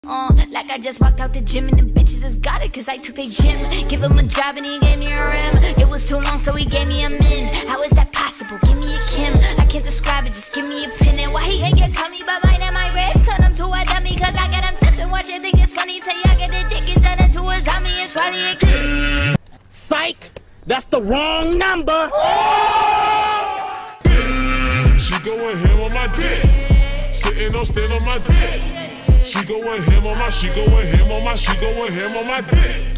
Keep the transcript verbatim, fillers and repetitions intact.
Uh, like I just walked out the gym and the bitches just got it cause I took their gym. Give him a job and he gave me a rim. It was too long so he gave me a min. How is that possible? Give me a Kim. I can't describe it, just give me a pin. And why he ain't get tell me about mine and my ribs? Turn him to a dummy cause I got him stiff and watch it think it's funny till y'all get the dick and turn into a zombie and swallow a kid. Psych! That's the wrong number! She going ham on my dick. Sitting on stand on my dick. She going ham on my, she going ham on my, she going ham on my dick.